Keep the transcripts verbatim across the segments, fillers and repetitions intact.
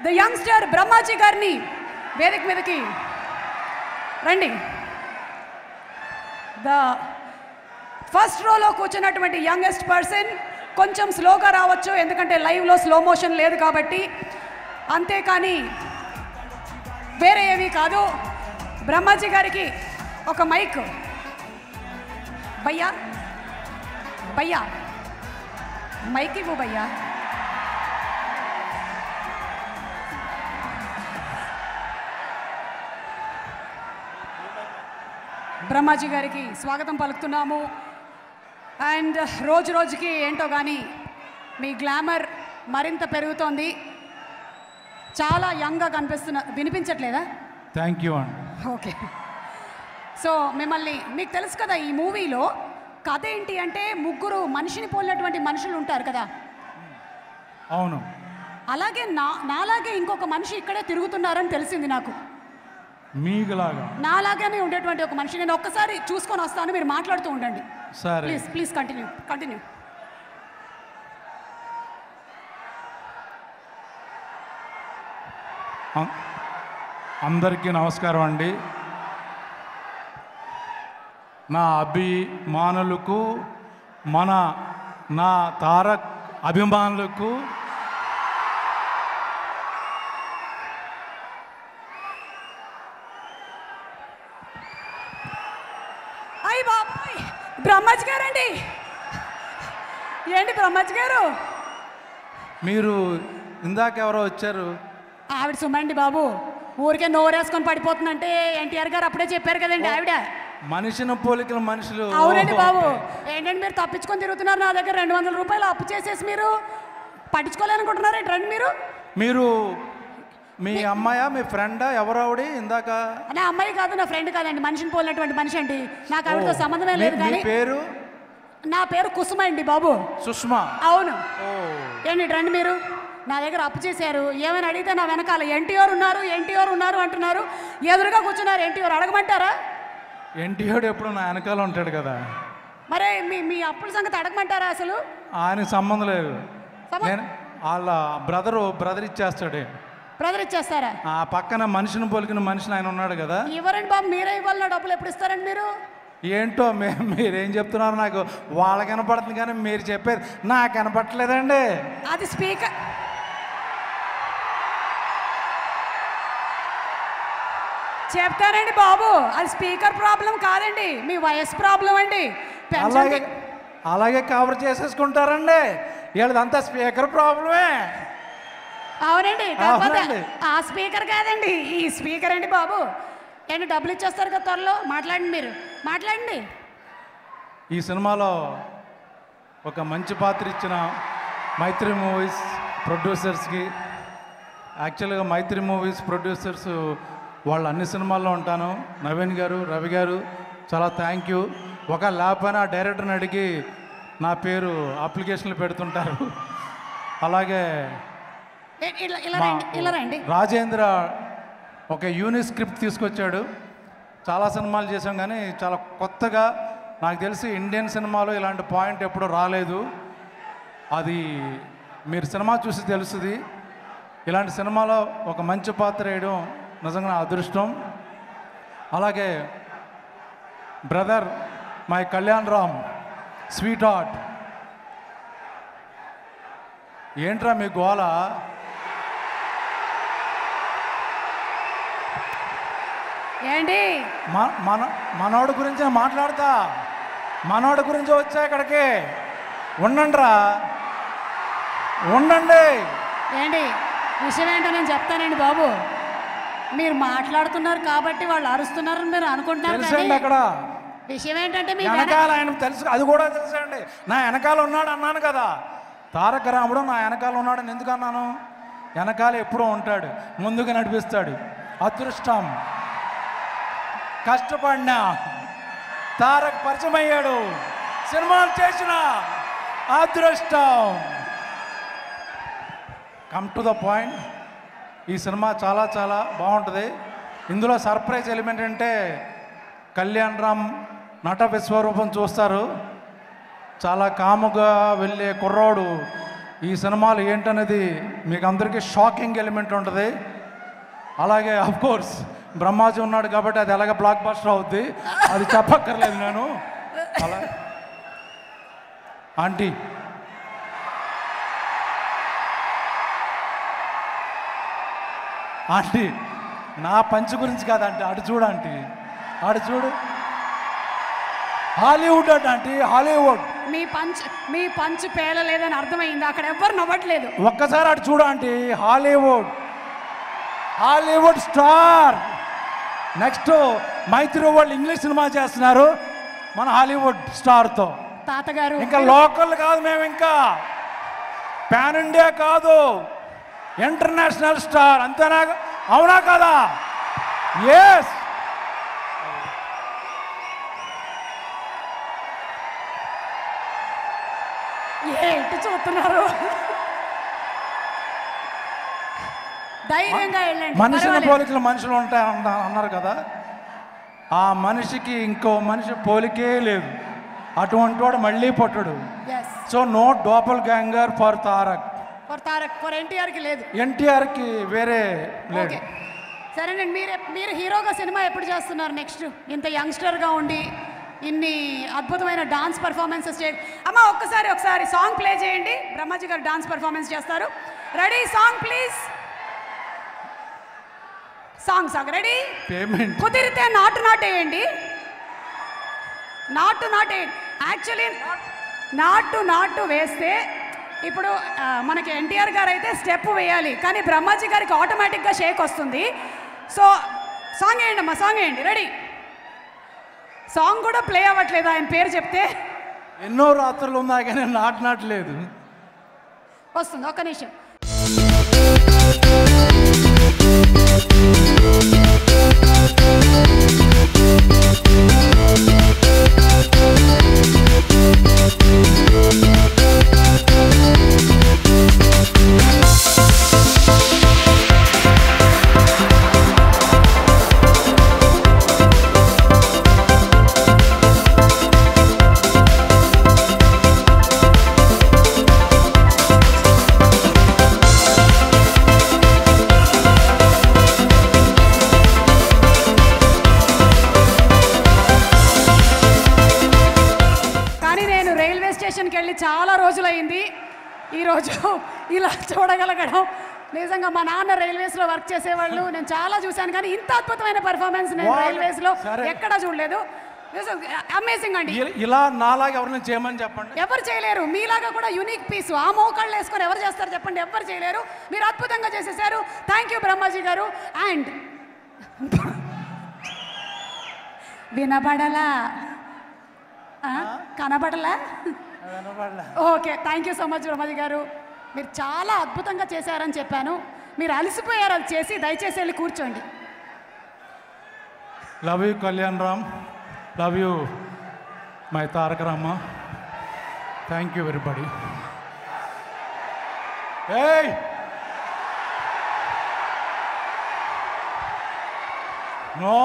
The youngster Brahmaji గారిని వేదిక మీదకి రండి. ద ఫస్ట్ రోలో కూర్చున్నటువంటి యంగెస్ట్ పర్సన్ కొంచెం స్లోగా రావచ్చు, ఎందుకంటే లైవ్లో స్లో మోషన్ లేదు కాబట్టి. అంతేకాని వేరే ఏమీ కాదు. బ్రహ్మాజీ గారికి ఒక మైక్. భయ్యా భయ్యా మైక్ ఇవ్వు భయ్యా. బ్రహ్మాజీ గారికి స్వాగతం పలుకుతున్నాము. అండ్ రోజు రోజుకి ఏంటో కానీ మీ గ్లామర్ మరింత పెరుగుతోంది. చాలా యంగ్గా కనిపిస్తున్న. వినిపించట్లేదా? థ్యాంక్ యూ అండి. ఓకే. సో మిమ్మల్ని మీకు తెలుసు కదా, ఈ మూవీలో కథ ఏంటి అంటే ముగ్గురు మనిషిని పోలినటువంటి మనుషులు ఉంటారు కదా. అవును. అలాగే నా నాలాగే ఇంకొక మనిషి ఇక్కడే తిరుగుతున్నారని తెలిసింది నాకు. మీకులాగా నాలాగానే ఉండేటువంటి ఒక మనిషి. నేను ఒక్కసారి చూసుకొని వస్తాను, మీరు మాట్లాడుతూ ఉండండి. సరే, ప్లీజ్ ప్లీజ్ కంటిన్యూ కంటిన్యూ. అందరికీ నమస్కారం అండి. నా అభిమానులకు, మన నా తారక్ అభిమానులకు అయ్య బాబాయ్, బ్రహ్మాజీ గారండి. ఏంటి బ్రహ్మాజీ గారు? మీరు ఇందాక ఎవరో వచ్చారు. ఆవిడ సుమండి బాబు, ఊరికే నోరేసుకొని పడిపోతుందంటే ఎన్టీఆర్ గారు అప్పుడే చెప్పారు కదండి. ఆవిడ మనిషిని పోలికల మనుషులు. అవునండి బాబు. ఏంటంటే మీరు తప్పించుకొని తిరుగుతున్నారు. నా దగ్గర రెండు వందల రూపాయలు అప్పు చేసేసి మీరు పట్టించుకోలేనుకుంటున్నారు ఏంటండి మీరు? మీరు మీ అమ్మాయా మీ ఫ్రెండా ఎవరు ఆవిడ? ఇందాక నా అమ్మాయి కాదు, నా ఫ్రెండ్ కాదండి. మనిషిని పోలినటువంటి మనిషి అండి. నాకు ఆవిడతో సంబంధమే లేదు. కానీ పేరు? నా పేరు కుసుమ అండి బాబు. సుష్మా? అవును. ఏంటి రండి, మీరు నా దగ్గర అప్పు చేశారు. ఏమైనా అడిగితే నా వెనకాల ఎన్టీఆర్ ఉన్నారు ఎన్టీఆర్ ఉన్నారు అంటున్నారు. ఎదురుగా కూర్చున్నారు ఎన్టీఆర్. అడగమంటారా? ఎన్టీఆర్ ఎప్పుడు నా వెనకాల ఉంటాడు కదా. మరే మీ మీ అప్పుల సంగతి అడగమంటారా? అసలు ఆయనకు సంబంధం లేదు. నేను వాళ్ళ బ్రదరు బ్రదర్ ఇచ్చేస్తాడే. బ్రదర్ ఇచ్చేస్తారా? ఆ పక్కన మనిషిని పోలికిన మనిషిని ఆయన ఉన్నాడు కదా. ఇవ్వరండి బాబు, మీరే ఇవ్వాలి. డబ్బులు ఎప్పుడు ఇస్తారండి మీరు? ఏంటో మే మీరేం చెప్తున్నారు? నాకు వాళ్ళకి కనపడుతుంది కానీ మీరు చెప్పేది నాకు కనపడట్లేదండి. అది స్పీకర్. చెప్తానండి బాబు, అది స్పీకర్ ప్రాబ్లం కాదండి, మీ వయసు ప్రాబ్లం అండి. అలాగే అలాగే కవర్ చేసేసుకుంటారండి. వీళ్ళదంతా స్పీకర్ ప్రాబ్లమే. అవునండి, కాకపోతే ఆ స్పీకర్ కాదండి, ఈ స్పీకర్ అండి బాబు. ఏంటి డబ్బులు ఇచ్చేస్తారు కదా త్వరలో. మాట్లాడండి, మీరు మాట్లాడండి. ఈ సినిమాలో ఒక మంచి పాత్ర ఇచ్చిన మైత్రి మూవీస్ ప్రొడ్యూసర్స్కి, యాక్చువల్గా మైత్రి మూవీస్ ప్రొడ్యూసర్స్ వాళ్ళు అన్ని సినిమాల్లో ఉంటాను. నవీన్ గారు, రవి గారు చాలా థ్యాంక్ యూ. ఒక లేకపోయినా డైరెక్టర్ని అడిగి నా పేరు అప్లికేషన్లు పెడుతుంటారు. అలాగే రాజేంద్ర ఒక యూనిక్ స్క్రిప్ట్ తీసుకొచ్చాడు. చాలా సినిమాలు చేసాం కానీ చాలా కొత్తగా, నాకు తెలిసి ఇండియన్ సినిమాలో ఇలాంటి పాయింట్ ఎప్పుడూ రాలేదు. అది మీరు సినిమా చూసి తెలుస్తుంది. ఇలాంటి సినిమాలో ఒక మంచి పాత్ర వేయడం నిజంగా నా అదృష్టం. అలాగే brother my Kalyan Ram, sweetheart. ఏంట్రా మీ గోల? ఏంటి మన మనోడి గురించి మాట్లాడతా. మనోడి గురించి వచ్చా ఇక్కడికి. ఉండండి రా, ఉండండి. ఏంటి విషయం ఏంటో నేను చెప్తానండి బాబు. మీరు మాట్లాడుతున్నారు కాబట్టి వాళ్ళు అరుస్తున్నారని మీరు అనుకుంటున్నారు. అక్కడ విషయం ఏంటంటే మీ వెనకాల ఆయన తెలుసు, అది కూడా తెలుసండి. నా వెనకాల ఉన్నాడు అన్నాను కదా. తారక రాముడు నా వెనకాల ఉన్నాడని ఎందుకు అన్నాను? వెనకాల ఎప్పుడూ ఉంటాడు, ముందుగా నడిపిస్తాడు. అదృష్టం, కష్టపడినా తారక్ పరిచయం అయ్యాడు, సినిమాలు చేసిన అదృష్టం. Come to the point. ఈ సినిమా చాలా చాలా బాగుంటుంది. ఇందులో సర్ప్రైజ్ ఎలిమెంట్ అంటే కళ్యాణ్ రామ్ నట విశ్వరూపం చూస్తారు. చాలా కాముగా వెళ్ళే కుర్రోడు ఈ సినిమాలు ఏంటనేది మీకు అందరికీ షాకింగ్ ఎలిమెంట్ ఉంటుంది. అలాగే అఫ్ కోర్స్ బ్రహ్మాజీ ఉన్నాడు కాబట్టి అది ఎలాగ బ్లాక్ బస్టర్ అవుద్ది, అది చెప్పక్కర్లేదు నేను. అలా ఆంటీ ఆంటీ నా పంచ్ గురించి కాదంటే అటు చూడు ఆంటీ, అటు చూడు, హాలీవుడ్ అట ఆంటీ, హాలీవుడ్. మీ పంచ్ మీ పంచ్ పేలలేదని అర్థమైంది, అక్కడ ఎవ్వరు నవ్వట్లేదు. ఒక్కసారి అటు చూడు aunty, Hollywood, Hollywood star. Next Mythri వాళ్ళు ఇంగ్లీష్ సినిమా చేస్తున్నారు మన హాలీవుడ్ స్టార్తో. తాతగారు ఇంకా లోకల్ కాదు, మేము ఇంకా పాన్ ఇండియా కాదు, ఇంటర్నేషనల్ స్టార్. అంతేనా? అవునా కదా? ఎస్. ఏంటి చూస్తున్నారు? ధైర్యంగా వెళ్ళండి. మనిషిని పోలికలు మనుషులు ఉంటాయి అన్నారు కదా, ఆ మనిషికి ఇంకో మనిషి పోలికే లేదు. అటువంటి వాడు మళ్ళీ పట్టుడు. So no doppelganger for Tarak. For Tarak for ఎన్టీఆర్కి లేదు, ఎన్టీఆర్కి వేరే లేదు. సరేనండి. మీరు మీరు హీరోగా సినిమా ఎప్పుడు చేస్తున్నారు నెక్స్ట్? ఇంత యంగ్స్టర్గా ఉండి ఇన్ని అద్భుతమైన డాన్స్ పర్ఫార్మెన్సెస్ చే అమ్మ ఒక్కసారి ఒకసారి సాంగ్ ప్లే చేయండి. బ్రహ్మాజీ గారు డాన్స్ పర్ఫార్మెన్స్ చేస్తారు. Ready? Song please. Song song ready? Payment కుదిరితే నాటు నాటేయండి, నాటు నాటేయండి. యాక్చువల్లీ నాటు నాటు వేస్తే ఇప్పుడు మనకి ఎన్టీఆర్ గారు అయితే స్టెప్ వేయాలి, కానీ బ్రహ్మాజీ గారికి ఆటోమేటిక్గా షేక్ వస్తుంది. సో సాంగ్ వేయండి అమ్మా, సాంగ్ వేయండి. రెడీ? సాంగ్ కూడా ప్లే అవ్వట్లేదు ఆయన పేరు చెప్తే. ఎన్నో రాత్రులు ఉన్నా కానీ నాటు నాటలేదు. వస్తుంది, ఒక్క నిమిషం. చాలా రోజులైంది ఈరోజు ఇలా చూడగలగడం. నిజంగా మా నాన్న రైల్వేస్లో వర్క్ చేసేవాళ్ళు, నేను చాలా చూశాను, కానీ ఇంత అద్భుతమైన పర్ఫార్మెన్స్ నేను రైల్వేస్లో ఎక్కడా చూడలేదు. అమేజింగ్ అండి. ఇలా నాలాగా ఎవరిని చేయమని చెప్పండి. ఎవరు చేయలేరు, మీలాగా కూడా యూనిక్ పీస్. ఆ మోకాళ్ళు వేసుకొని ఎవరు చేస్తారు చెప్పండి? ఎవరు చేయలేరు. మీరు అద్భుతంగా చేసేసారు. థ్యాంక్ యూ బ్రహ్మాజీ గారు. అండ్ వినబడలా, కనబడలా? Okay, thank you so much Brahmaji గారు. మీరు చాలా అద్భుతంగా చేశారని చెప్పాను. మీరు అలసిపోయారు అది చేసి, దయచేసి వెళ్ళి కూర్చోండి. Love you Kalyan Ram, love you my Taraka Rama. Thank you everybody. Hey no.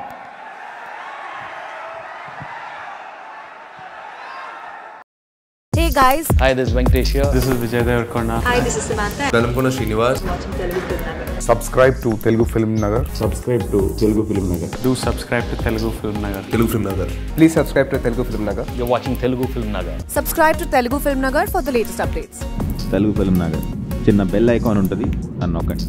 Hey guys. Hi, this is Venkatesh here. This is Vijay Devarkonda. Hi, this is Samantha. Nandamuri Srinivas. Watching Telugu FilmNagar. Subscribe to Telugu FilmNagar. Subscribe to Telugu FilmNagar. Do subscribe to Telugu FilmNagar. Telugu FilmNagar. Please subscribe to Telugu FilmNagar. You're watching Telugu FilmNagar. Subscribe to Telugu FilmNagar for the latest updates. Telugu Film Nagar చిన్న bell icon ఉంటుంది, అని నొక్కండి.